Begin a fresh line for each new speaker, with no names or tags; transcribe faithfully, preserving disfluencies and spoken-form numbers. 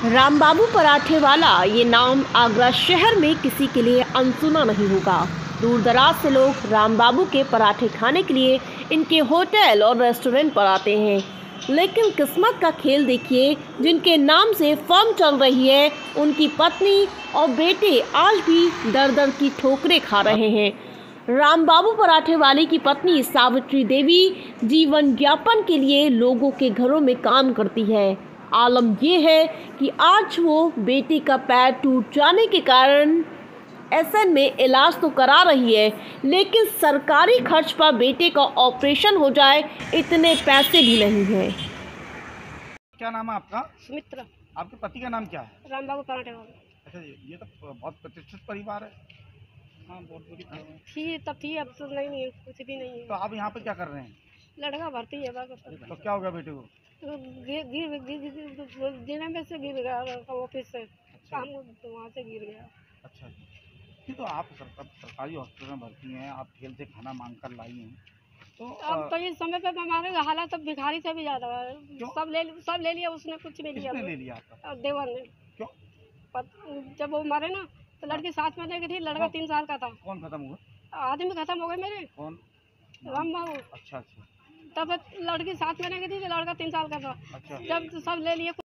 रामबाबू पराठे वाला ये नाम आगरा शहर में किसी के लिए अनसुना नहीं होगा। दूर दराज से लोग रामबाबू के पराठे खाने के लिए इनके होटल और रेस्टोरेंट पर आते हैं। लेकिन किस्मत का खेल देखिए, जिनके नाम से फर्म चल रही है, उनकी पत्नी और बेटे आज भी दर दर की ठोकरें खा रहे हैं। रामबाबू पराठे वाले की पत्नी सावित्री देवी जीवन यापन के लिए लोगों के घरों में काम करती है। आलम ये है कि आज वो बेटे का पैर टूट जाने के कारण एसएन में इलाज तो करा रही है, लेकिन सरकारी खर्च पर बेटे का ऑपरेशन हो जाए इतने पैसे भी नहीं हैं।
क्या नाम है आपका?
सुमित्रा।
आपके पति का नाम क्या है?
रामबाबू पराठे वाले।
अच्छा, ये तो बहुत प्रतिष्ठित परिवार है। हाँ, बहुत बड़ी
थी तब थी, अब तो नहीं है, कुछ भी नहीं है।
तो आप यहाँ पे क्या कर रहे हैं?
लड़का भर्ती है बस।
तो क्या हो गया बेटे को?
तो गिर गिर गिर गिरने में से गिर गया ऑफिस से।
अच्छा।
काम तो वहाँ से गिर गया।
अच्छा जी। ये तो आप सरकार सरकारी हॉस्पिटल में भर्ती हैं, आप ठेल से खाना मांग कर लाई हैं, तो
अब तो इस समय पे हमारे हालात अब भिखारी से भी ज्यादा है। सब ले सब ले लिया उसने, कुछ नहीं लिया।
किसने ले लिया आपका?
देवर ने।
क्यों?
जब वो मरे ना तो लड़की साथ में लेके थी। लड़का तीन साल का था।
कौन खत्म हुआ?
आदमी खत्म हो गए मेरे।
कौन?
रामबाबू।
अच्छा अच्छा।
तब लड़की साथ में लेके थी तो लड़का तीन साल का था।
अच्छा।
जब सब ले लिए।